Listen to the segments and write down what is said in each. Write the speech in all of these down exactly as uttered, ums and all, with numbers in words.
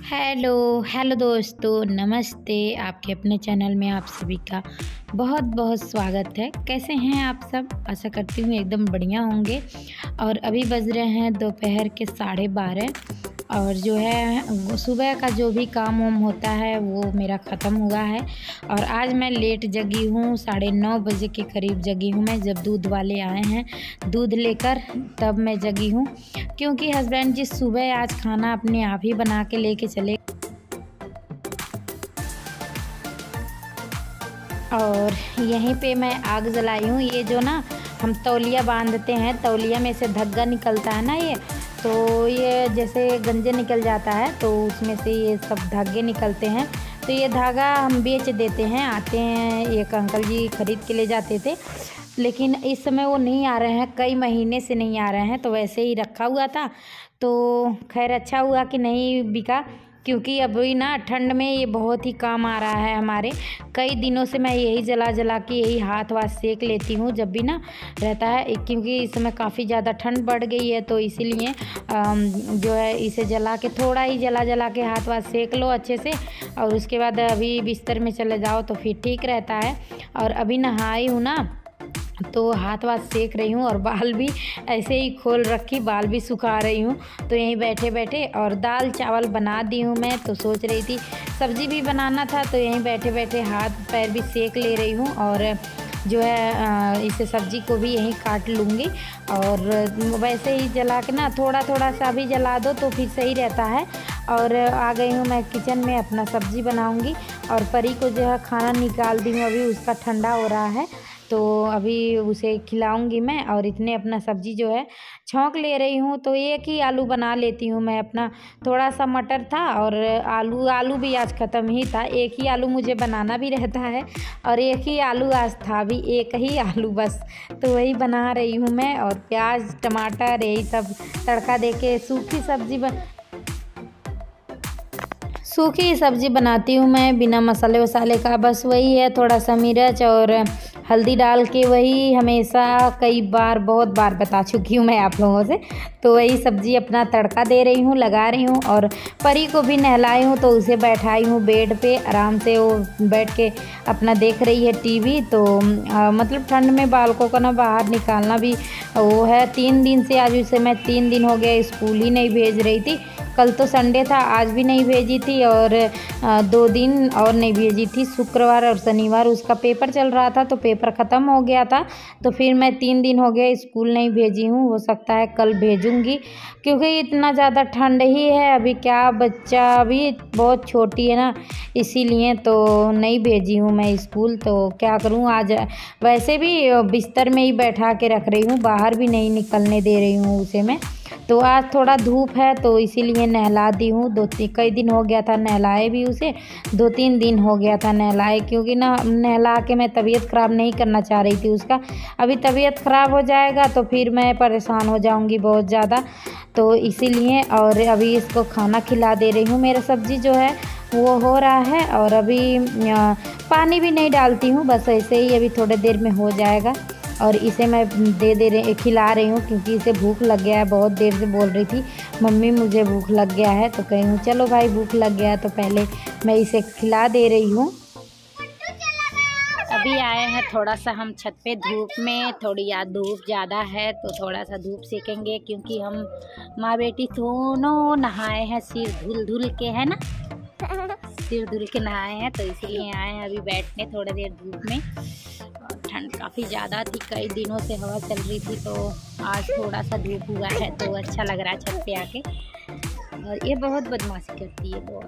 Hello hello दोस्तों, नमस्ते। आपके अपने चैनल में आप सभी का बहुत बहुत स्वागत है। कैसे हैं आप सब? आशा करती हूँ एकदम बढ़िया होंगे। और अभी बज रहे हैं दोपहर के साढ़े बारह और जो है सुबह का जो भी काम वाम होता है वो मेरा ख़त्म हुआ है। और आज मैं लेट जगी हूँ, साढ़े नौ बजे के करीब जगी हूँ मैं। जब दूध वाले आए हैं दूध लेकर तब मैं जगी हूँ, क्योंकि हस्बैंड जी सुबह आज खाना अपने आप ही बना के लेके चले। और यहीं पे मैं आग जलाई हूँ। ये जो ना हम तौलिया बांधते हैं, तौलिया में से धग्गा निकलता है ना, ये तो ये जैसे गंजे निकल जाता है तो उसमें से ये सब धागे निकलते हैं। तो ये धागा हम बेच देते हैं। आते हैं एक अंकल जी खरीद के ले जाते थे, लेकिन इस समय वो नहीं आ रहे हैं, कई महीने से नहीं आ रहे हैं। तो वैसे ही रखा हुआ था, तो खैर अच्छा हुआ कि नहीं बिका, क्योंकि अभी ना ठंड में ये बहुत ही काम आ रहा है हमारे। कई दिनों से मैं यही जला जला के यही हाथ वाथ सेक लेती हूँ जब भी ना रहता है, क्योंकि इस समय काफ़ी ज़्यादा ठंड बढ़ गई है। तो इसीलिए जो है इसे जला के थोड़ा ही जला जला के हाथ वाथ सेक लो अच्छे से, और उसके बाद अभी बिस्तर में चले जाओ तो फिर ठीक रहता है। और अभी नहाई हूँ ना तो हाथ वाथ सेक रही हूँ और बाल भी ऐसे ही खोल रखी, बाल भी सुखा रही हूँ। तो यहीं बैठे बैठे और दाल चावल बना दी हूँ मैं। तो सोच रही थी सब्ज़ी भी बनाना था, तो यहीं बैठे बैठे हाथ पैर भी सेक ले रही हूँ। और जो है इसे सब्ज़ी को भी यहीं काट लूँगी। और वैसे ही जला के ना थोड़ा थोड़ा सा भी जला दो तो फिर सही रहता है। और आ गई हूँ मैं किचन में, अपना सब्ज़ी बनाऊँगी। और परी को जो है खाना निकाल दी हूँ, अभी उसका ठंडा हो रहा है तो अभी उसे खिलाऊंगी मैं। और इतने अपना सब्ज़ी जो है छौंक ले रही हूँ। तो एक ही आलू बना लेती हूँ मैं अपना। थोड़ा सा मटर था और आलू आलू भी आज ख़त्म ही था। एक ही आलू मुझे बनाना भी रहता है और एक ही आलू आज था भी, एक ही आलू बस। तो वही बना रही हूँ मैं। और प्याज टमाटर यही सब तड़का दे के सूखी सब्ज़ी बन सूखी सब्ज़ी बनाती हूँ मैं, बिना मसाले वसाले का। बस वही है, थोड़ा सा मिर्च और हल्दी डाल के, वही हमेशा कई बार बहुत बार बता चुकी हूँ मैं आप लोगों से। तो वही सब्ज़ी अपना तड़का दे रही हूँ, लगा रही हूँ। और परी को भी नहलाई हूँ तो उसे बैठाई हूँ बेड पे, आराम से वो बैठ के अपना देख रही है टीवी। तो आ, मतलब ठंड में बालकों को ना बाहर निकालना भी वो है। तीन दिन से आज उसे मैं तीन दिन हो गया स्कूल ही नहीं भेज रही थी। कल तो संडे था, आज भी नहीं भेजी थी और दो दिन और नहीं भेजी थी। शुक्रवार और शनिवार उसका पेपर चल रहा था, तो पेपर ख़त्म हो गया था। तो फिर मैं तीन दिन हो गए स्कूल नहीं भेजी हूँ। हो सकता है कल भेजूँगी, क्योंकि इतना ज़्यादा ठंड ही है अभी। क्या बच्चा अभी बहुत छोटी है ना, इसीलिए तो नहीं भेजी हूँ मैं स्कूल। तो क्या करूँ, आज वैसे भी बिस्तर में ही बैठा के रख रही हूँ, बाहर भी नहीं निकलने दे रही हूँ उसे मैं। तो आज थोड़ा धूप है तो इसीलिए नहला दी हूँ। दो तीन कई दिन हो गया था नहलाए भी उसे, दो तीन दिन हो गया था नहलाए, क्योंकि ना नहला के मैं तबीयत ख़राब नहीं करना चाह रही थी उसका। अभी तबीयत ख़राब हो जाएगा तो फिर मैं परेशान हो जाऊँगी बहुत ज़्यादा, तो इसीलिए। और अभी इसको खाना खिला दे रही हूँ। मेरा सब्ज़ी जो है वो हो रहा है और अभी पानी भी नहीं डालती हूँ, बस ऐसे ही अभी थोड़ी देर में हो जाएगा। और इसे मैं दे दे रही खिला रही हूँ, क्योंकि इसे भूख लग गया है। बहुत देर से बोल रही थी मम्मी मुझे भूख लग गया है, तो कही हूँ चलो भाई भूख लग गया है तो पहले मैं इसे खिला दे रही हूँ। अभी आए हैं थोड़ा सा हम छत पे धूप में, थोड़ी याद धूप ज़्यादा है तो थोड़ा सा धूप सेकेंगे, क्योंकि हम माँ बेटी दोनों नहाए हैं, सिर धुल धुल के, है ना, सिर धुल के नहाए हैं। तो इसीलिए आए हैं अभी बैठने थोड़ी देर धूप में। और ठंड काफ़ी ज़्यादा थी, कई दिनों से हवा चल रही थी, तो आज थोड़ा सा धूप हुआ है तो अच्छा लग रहा है छत पे आके। और ये बहुत बदमाशी करती है बहुत।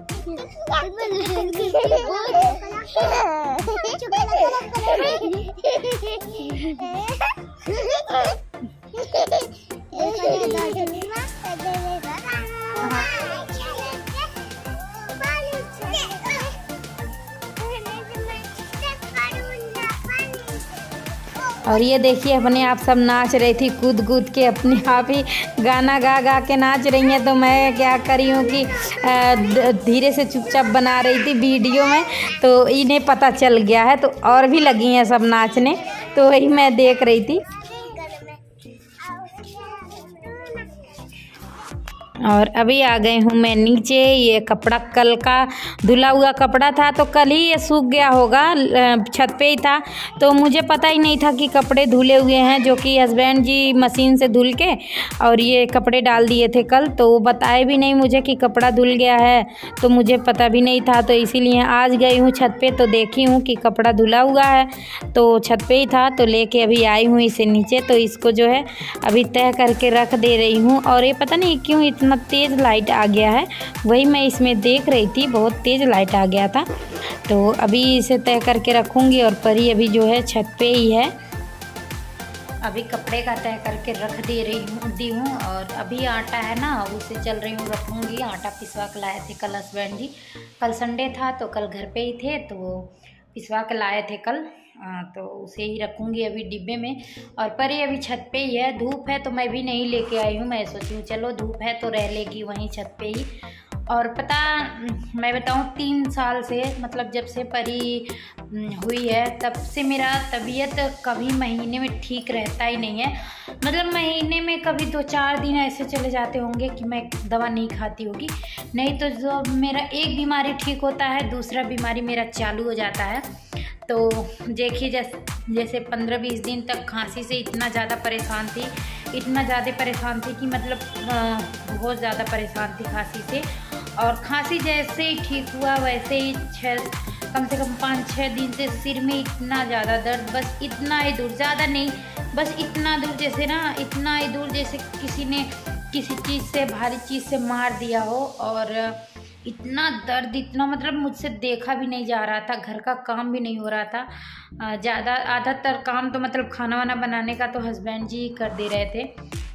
और ये देखिए अपने आप सब नाच रही थी, कूद कूद के अपने आप ही गाना गा गा के नाच रही हैं। तो मैं क्या करी हूँ कि धीरे से चुपचाप बना रही थी वीडियो में, तो इन्हें पता चल गया है तो और भी लगी हैं सब नाचने। तो वही मैं देख रही थी। और अभी आ गई हूँ मैं नीचे। ये कपड़ा कल का धुला हुआ कपड़ा था, तो कल ही ये सूख गया होगा, छत पे ही था, तो मुझे पता ही नहीं था कि कपड़े धुले हुए हैं, जो कि हस्बैंड जी मशीन से धुल के और ये कपड़े डाल दिए थे कल, तो वो बताए भी नहीं मुझे कि कपड़ा धुल गया है, तो मुझे पता भी नहीं था। तो इसीलिए आज गई हूँ छत पे, तो देखी हूँ कि कपड़ा धुला हुआ है, तो छत पे ही था, तो लेके अभी आई हूँ इसे नीचे। तो इसको जो है अभी तय करके रख दे रही हूँ। और ये पता नहीं क्यों इतना तेज़ लाइट आ गया है, वही मैं इसमें देख रही थी, बहुत तेज़ लाइट आ गया था। तो अभी इसे तय करके रखूँगी। और परी अभी जो है छत पे ही है, अभी कपड़े का तय करके रख दे रही हूँ दी हूँ। और अभी आटा है ना, उसे चल रही हूँ रखूँगी। आटा पिसवा के लाए थे कल हस्बैंड जी, कल संडे था तो कल घर पे ही थे, तो पिसवा के लाए थे कल, आ, तो उसे ही रखूँगी अभी डिब्बे में। और परी अभी छत पे ही है, धूप है तो मैं भी नहीं लेके आई हूँ, मैं सोची हूँ चलो धूप है तो रह लेगी वहीं छत पे ही। और पता मैं बताऊँ, तीन साल से मतलब जब से परी हुई है तब से मेरा तबीयत कभी महीने में ठीक रहता ही नहीं है। मतलब महीने में कभी दो चार दिन ऐसे चले जाते होंगे कि मैं दवा नहीं खाती होगी, नहीं तो जो मेरा एक बीमारी ठीक होता है दूसरा बीमारी मेरा चालू हो जाता है। तो देखिए जैसे जैसे पंद्रह बीस दिन तक खांसी से इतना ज़्यादा परेशान थी, इतना ज़्यादा परेशान थी कि मतलब बहुत ज़्यादा परेशान थी खांसी से। और खांसी जैसे ही ठीक हुआ वैसे ही छः कम से कम पाँच छः दिन से सिर में इतना ज़्यादा दर्द, बस इतना ही दूर, ज़्यादा नहीं, बस इतना दूर जैसे ना इतना ही दूर जैसे किसी ने किसी चीज़ से भारी चीज़ से मार दिया हो। और इतना दर्द, इतना मतलब मुझसे देखा भी नहीं जा रहा था, घर का काम भी नहीं हो रहा था। ज़्यादा आधातर काम तो मतलब खाना वाना बनाने का तो हस्बैंड जी कर दे रहे थे,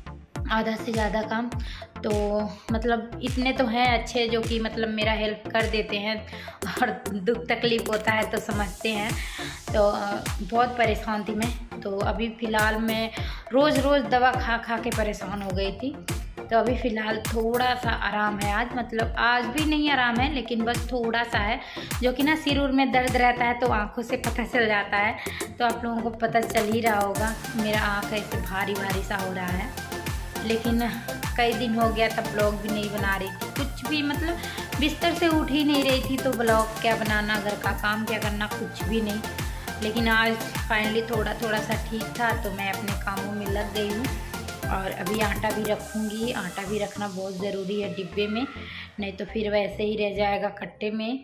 आधा से ज़्यादा काम। तो मतलब इतने तो हैं अच्छे जो कि मतलब मेरा हेल्प कर देते हैं, और दुख तकलीफ़ होता है तो समझते हैं। तो बहुत परेशान थी मैं, तो अभी फ़िलहाल मैं रोज़ रोज़ दवा खा खा के परेशान हो गई थी। तो अभी फ़िलहाल थोड़ा सा आराम है आज, मतलब आज भी नहीं आराम है लेकिन बस थोड़ा सा है, जो कि ना सिर उर में दर्द रहता है तो आँखों से पता चल जाता है। तो आप लोगों को पता चल ही रहा होगा, मेरा आँख ऐसे भारी भारी सा हो रहा है। लेकिन कई दिन हो गया तब ब्लॉग भी नहीं बना रही थी, कुछ भी मतलब बिस्तर से उठ ही नहीं रही थी, तो ब्लॉग क्या बनाना, घर का काम क्या करना, कुछ भी नहीं। लेकिन आज फाइनली थोड़ा थोड़ा सा ठीक था तो मैं अपने कामों में लग गई हूँ। और अभी आटा भी रखूँगी, आटा भी रखना बहुत ज़रूरी है डिब्बे में, नहीं तो फिर वैसे ही रह जाएगा कट्टे में।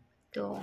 तो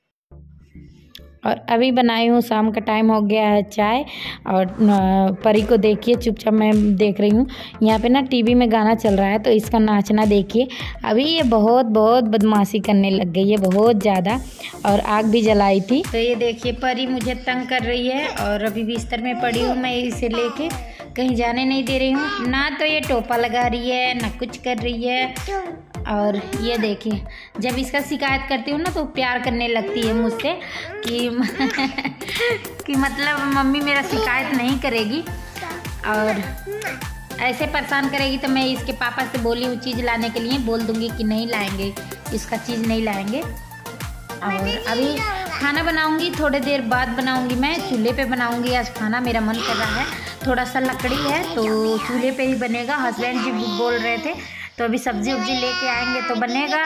और अभी बनाई हूँ, शाम का टाइम हो गया है चाय। और परी को देखिए चुपचाप मैं देख रही हूँ, यहाँ पे ना टीवी में गाना चल रहा है तो इसका नाचना देखिए। अभी ये बहुत बहुत बदमाशी करने लग गई है, बहुत ज़्यादा, और आग भी जलाई थी। तो ये देखिए परी मुझे तंग कर रही है, और अभी बिस्तर में पड़ी हूँ मैं, इसे लेके कहीं जाने नहीं दे रही हूँ, ना तो ये टोपा लगा रही है ना कुछ कर रही है। और ये देखिए जब इसका शिकायत करती हूँ ना तो प्यार करने लगती है मुझसे कि कि मतलब मम्मी मेरा शिकायत नहीं करेगी, और ऐसे परेशान करेगी तो मैं इसके पापा से बोली हूँ चीज़ लाने के लिए, बोल दूँगी कि नहीं लाएंगे, इसका चीज़ नहीं लाएंगे। और अभी खाना बनाऊँगी, थोड़ी देर बाद बनाऊँगी, मैं चूल्हे पे बनाऊँगी आज खाना, मेरा मन कर रहा है। थोड़ा सा लकड़ी है तो चूल्हे पे ही बनेगा, हस्बैंड जी बोल रहे थे, तो अभी सब्जी उब्जी लेके आएंगे तो बनेगा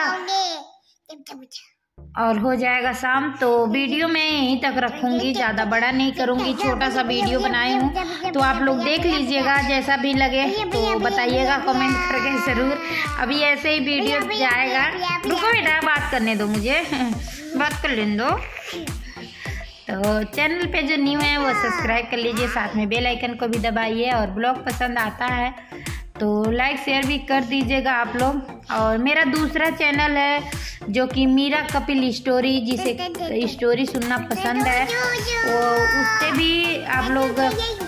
और हो जाएगा शाम। तो वीडियो मैं यहीं तक रखूँगी, ज़्यादा बड़ा नहीं करूँगी, छोटा सा वीडियो बनाई हूँ, तो आप लोग देख लीजिएगा, जैसा भी लगे तो बताइएगा कमेंट करके ज़रूर। अभी ऐसे ही वीडियो जाएगा। रुको बेटा, बात करने दो मुझे, बात कर लेने दो। तो चैनल पे जो न्यू है वो सब्सक्राइब कर लीजिए, साथ में बेल आइकन को भी दबाइए, और ब्लॉग पसंद आता है तो लाइक शेयर भी कर दीजिएगा आप लोग। और मेरा दूसरा चैनल है जो कि मीरा कपिल स्टोरी, जिसे स्टोरी सुनना पसंद है, वो उससे भी आप लोग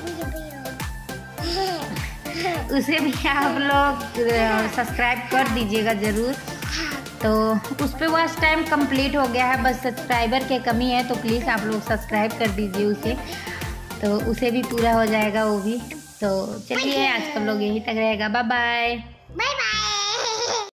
उसे भी आप लोग सब्सक्राइब कर दीजिएगा ज़रूर। तो उस पर वॉच टाइम कंप्लीट हो गया है, बस सब्सक्राइबर की कमी है, तो प्लीज़ आप लोग सब्सक्राइब कर दीजिए उसे, तो उसे भी पूरा हो जाएगा वो भी। तो चलिए आज का लोग यहीं तक रहेगा, बाय बाय बाय बाय।